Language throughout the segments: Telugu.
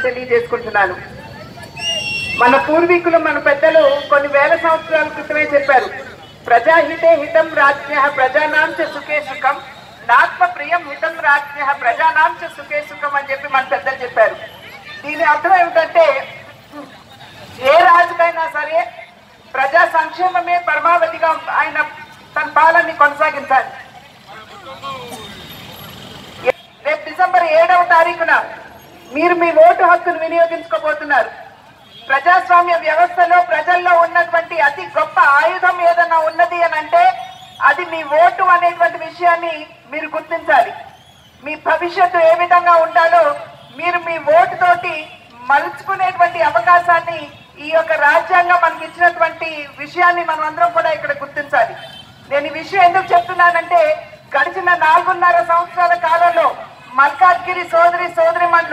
తెలియజేసుకుంటున్నాను. మన పూర్వీకులు మన పెద్దలు కొన్ని వేల సంవత్సరాల క్రితమే చెప్పారు, ప్రజాహితే హితం రాజ్ఞః ప్రజానాం చ సుఖే సుఖం, నాత్మ ప్రియం హితం రాజ్ఞః ప్రజానాం చ సుఖే సుఖం అని చెప్పి మన పెద్దలు చెప్పారు. దీని అర్థం ఏమిటంటే ఏ రాజుకైనా సరే ప్రజా సంక్షేమమే పరమావధిగా ఆయన తన పాలనని కొనసాగించాలి. రేపు డిసెంబర్ 7వ తారీఖున మీరు మీ ఓటు హక్కును వినియోగించుకోబోతున్నారు. ప్రజాస్వామ్య వ్యవస్థలో ప్రజల్లో ఉన్నటువంటి అతి గొప్ప ఆయుధం ఏదన్నా ఉన్నది అని అంటే అది మీ ఓటు అనేటువంటి విషయాన్ని మీరు గుర్తించాలి. మీ భవిష్యత్తు ఏ విధంగా ఉండాలో మీరు మీ ఓటు తోటి మలుచుకునేటువంటి అవకాశాన్ని ఈ యొక్క రాజ్యాంగం మనకి ఇచ్చినటువంటి విషయాన్ని మనం అందరం కూడా ఇక్కడ గుర్తించాలి. నేను ఈ విషయం ఎందుకు చెప్తున్నానంటే గడిచిన 4.5 సంవత్సరాల కాలంలో మల్కాజ్గిరి సోదరిమణులు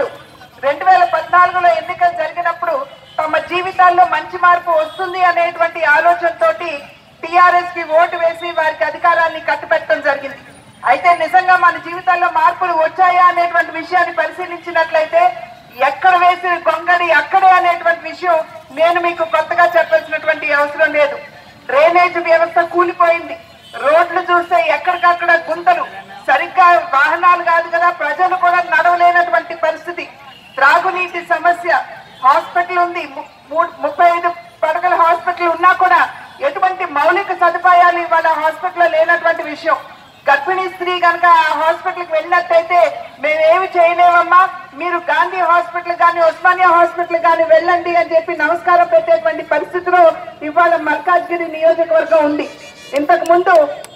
2014లో ఎన్నికలు జరిగినప్పుడు తమ జీవితాల్లో మంచి మార్పు వస్తుంది అనేటువంటి ఆలోచనతోటి టిఆర్ఎస్ కి ఓటు వేసి వారికి అధికారాన్ని కట్టుబెట్టడం జరిగింది. అయితే నిజంగా మన జీవితాల్లో మార్పులు వచ్చాయా అనేటువంటి విషయాన్ని పరిశీలించినట్లయితే ఎక్కడ వేసిన గొంగడి అక్కడే అనేటువంటి విషయం నేను మీకు కొత్తగా చెప్పాల్సినటువంటి అవసరం లేదు. డ్రైనేజ్ వ్యవస్థ కూలిపోయింది. రోడ్లు చూస్తే ఎక్కడికక్కడ గుంతలు, సరిగ్గా వాహనాలు కాదు కదా ప్రజలు కూడా నడవలేనటువంటి పరిస్థితి. త్రాగునీటి సమస్య, హాస్పిటల్ ఉంది, 35 పడకల హాస్పిటల్ ఉన్నా కూడా ఎటువంటి మౌలిక సదుపాయాలు ఇవాళ హాస్పిటల్లో లేనటువంటి విషయం. గర్భిణీ స్త్రీ కనుక ఆ హాస్పిటల్కి వెళ్ళినట్టయితే మేమేమి చేయలేమమ్మా, మీరు గాంధీ హాస్పిటల్ కానీ ఉస్మానియా హాస్పిటల్ కానీ వెళ్ళండి అని చెప్పి నమస్కారం పెట్టేటువంటి పరిస్థితిలో ఇవాళ మల్కాజ్గిరి నియోజకవర్గం ఉంది. ఇంతకు ముందు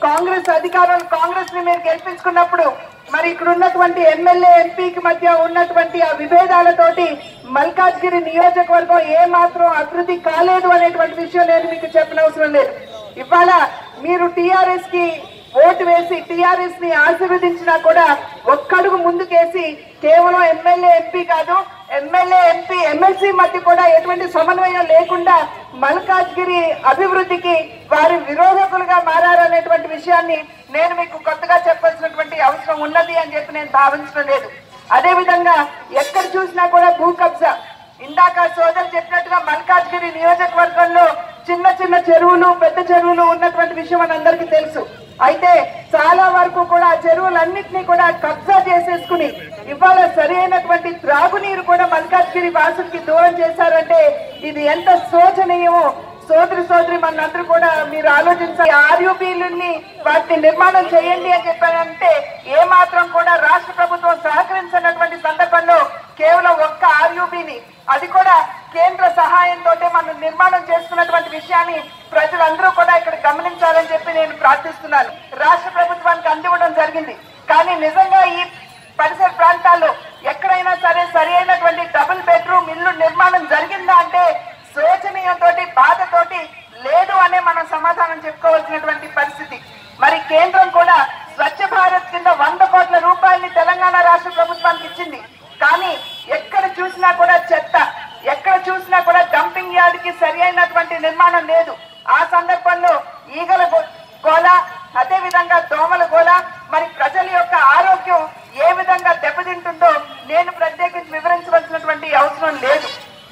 కాంగ్రెస్ ని మీరు గెలిపించుకున్నప్పుడు మరి ఇక్కడ ఉన్నటువంటి ఎమ్మెల్యే ఎంపీకి మధ్య ఉన్నటువంటి ఆ విభేదాలతోటి మల్కాజ్గిరి నియోజకవర్గం ఏ మాత్రం అభివృద్ధి కాలేదు అనేటువంటి విషయం నేను మీకు చెప్పనవసరం లేదు. ఇవాళ మీరు టిఆర్ఎస్ కి ఓటు వేసి టిఆర్ఎస్ ని ఆశీర్వదించినా కూడా ఒక్కడుగు ముందుకేసి కేవలం ఎమ్మెల్యే ఎంపీ కాదు ఎమ్మెల్యే ఎంపీ ఎమ్మెల్సీ మధ్య కూడా ఎటువంటి సమన్వయం లేకుండా మల్కాజ్గిరి అభివృద్ధికి వారి విరోధకులుగా మారారనేటువంటి విషయాన్ని నేను మీకు కొత్తగా చెప్పాల్సినటువంటి అవసరం ఉన్నది అని చెప్పి నేను భావించడం లేదు. అదేవిధంగా ఎక్కడ చూసినా కూడా భూ కబ్జా. ఇందాక సోదరు చెప్పినట్టుగా మల్కాజ్గిరి నియోజకవర్గంలో చిన్న చిన్న చెరువులు పెద్ద చెరువులు ఉన్నటువంటి విషయం మనందరికీ తెలుసు. అయితే చాలా వరకు కూడా చెరువులన్నింటినీ కూడా కబ్జా చేసేసుకుని ఇవాళ సరైనటువంటి త్రాగునీరు కూడా మల్కాజ్గిరి వాసులకి దూరం చేశారంటే ఇది ఎంత శోచనీయమో సోదరి మనందరూ కూడా మీరు ఆలోచించాలి. ఆర్యూబీలని వాటిని నిర్మాణం చేయండి అని చెప్పారంటే ఏ మాత్రం కూడా రాష్ట్ర ప్రభుత్వం సహకరించినటువంటి సందర్భంలో కేవలం ఒక్క ఆర్యూబీని అది కూడా కేంద్ర సహాయంతో మనం నిర్మాణం చేసుకున్నటువంటి విషయాన్ని ప్రజలందరూ కూడా ఇక్కడ గమనించాలని చెప్పి నేను ప్రార్థిస్తున్నాను. రాష్ట్ర ప్రభుత్వానికి అందివ్వడం జరిగింది. కానీ నిజంగా ఈ పరిసర ప్రాంతాల్లో ఎక్కడైనా సరే సరి అయినటువంటి డబుల్ బెడ్రూమ్ ఇల్లు నిర్మాణం జరిగిందా అంటే శోచనీయంతో బాధతోటి లేదు అనే మనం సమాధానం చెప్పుకోవాల్సినటువంటి పరిస్థితి. మరి కేంద్రం కూడా స్వచ్ఛ భారత్ కింద 100 కోట్ల రూపాయలని తెలంగాణ రాష్ట్ర ప్రభుత్వానికి ఇచ్చింది. కానీ ఎక్కడ చూసినా కూడా చెత్త, ఎక్కడ చూసినా కూడా డంపింగ్ యార్డ్ కి సరి అయినటువంటి నిర్మాణం లేదు. ఆ సందర్భంలో ఈగల గోల, అదే విధంగా దోమల గోల, మరి ప్రజల యొక్క ఆరోగ్యం ఏ విధంగా దెబ్బతింటుందో నేను ప్రత్యేకించి వివరించవలసినటువంటి అవసరం లేదు.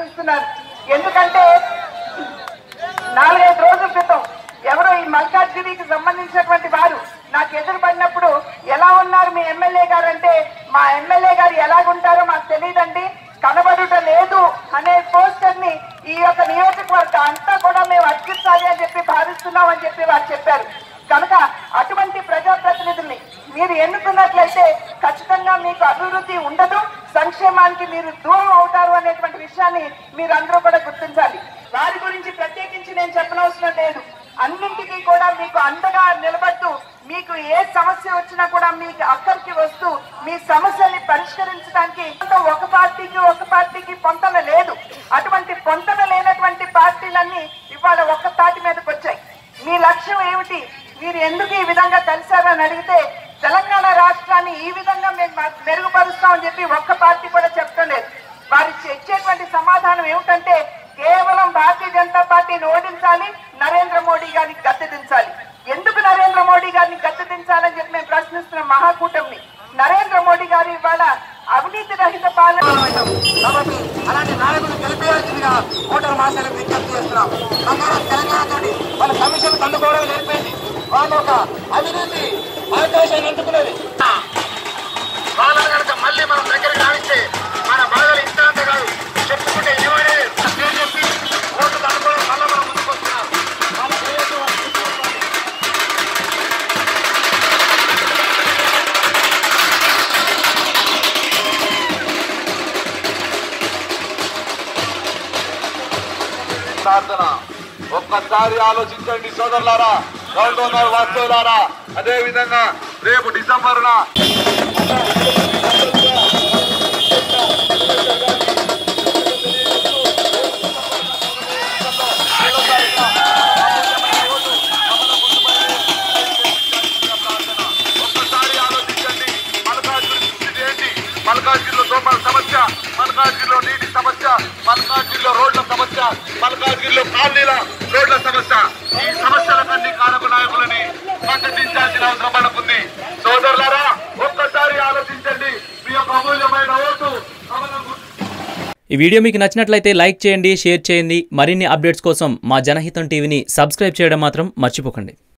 ఎందుకంటే 4-5 రోజుల క్రితం ఎవరో ఈ మల్కాజ్గిరికి సంబంధించినటువంటి వారు నాకు ఎదురు పడినప్పుడు ఎలా ఉన్నారు మీ ఎమ్మెల్యే గారు అంటే మా ఎమ్మెల్యే గారు ఎలాగుంటారో మాకు తెలియదండి, కనబడుట లేదు అనే పోస్టర్ ని ఈ యొక్క నియోజకవర్గం అంతా కూడా మేము అర్పించాలి అని చెప్పి భావిస్తున్నాం అని చెప్పి వారు చెప్పారు. కనుక అటువంటి ప్రజాప్రతినిధుల్ని మీరు ఎన్నుకున్నట్లయితే ఖచ్చితంగా మీకు అభివృద్ధి ఉండదు, సంక్షేమానికి మీరు దూరం అవుతారు అనేటువంటి విషయాన్ని మీరందరూ కూడా గుర్తించాలి. వారి గురించి ప్రత్యేకించి నేను చెప్పనవసరం లేదు. అన్నింటికీ కూడా మీకు అండగా నిలబడుతూ మీకు ఏ సమస్య వచ్చినా కూడా మీకు అక్కడికి వస్తూ మీ సమస్యల్ని పరిష్కరించడానికి ఒక పార్టీకి పొంతన లేదు. అటువంటి పొంతన లేనటువంటి పార్టీలన్నీ ఇవాళ ఒక్క తాటి మీదకి వచ్చాయి. మీ లక్ష్యం ఏమిటి, మీరు ఎందుకు ఈ విధంగా కలిశారని అడిగితే తెలంగాణ రాష్ట్రాన్ని ఈ విధంగా మేము మెరుగుపరుస్తామని చెప్పి ఒక్క పార్టీ కూడా చెప్పడం లేదు. వారు ఇచ్చేటువంటి సమాధానం ఏమిటంటే కేవలం భారతీయ జనతా పార్టీని ఓడించాలి, నరేంద్ర మోడీ గారిని గద్దెదించాలి. ఎందుకు నరేంద్ర మోడీ గారిని గద్దెదించాలని చెప్పి మేము ప్రశ్నిస్తున్న మహాకూటమిని. నరేంద్ర మోడీ గారు ఇవాళ అవినీతి రహిత పాలన మాట్లాడే విజ్ఞప్తి చేస్తున్నాం. తెలంగాణతోటి వాళ్ళ కమిషన్ అందుకోవడం జరిపింది. వాళ్ళు ఒక అవినీతి అవకాశాన్ని అందుకున్నది. వాళ్ళని కనుక మళ్ళీ మనం దగ్గరికి రావిస్తే మన బాధలు ఇంత అంత కాదు చెప్పుకుంటే ఏమైనా చెప్పి ఓట్లు అనుకోవడం వల్ల మనం ముందుకు వస్తున్నాం. ఒక్కసారి ఆలోచించండి సోదరులారా, గౌరవ వాస్తవులారా. అదే విధంగా రేపు డిసెంబర్న ఒక్కసారి ఆలోచించండి. మల్కాజ్గిరిలో దోమల సమస్య, మల్కాజ్గిరిలో నీటి సమస్య, మల్కాజ్గిరిలో రోడ్ల సమస్య, మల్కాజ్గిరిలో కాలనీల రోడ్ల సమస్య. ఈ సమస్యలకన్నీ కారక నాయకులని ప్రకటించాల్సిన అవసరం మనకుంది. సోదరులారా, ఒక్కసారి ఆలోచించండి. మీ యొక్క అమూల్యమైన ఓటు. ఈ వీడియో మీకు నచ్చినట్లయితే లైక్ చేయండి, షేర్ చేయండి. మరిన్ని అప్డేట్స్ కోసం మా జనహితం టీవీని సబ్స్క్రైబ్ చేయడం మాత్రం మర్చిపోకండి.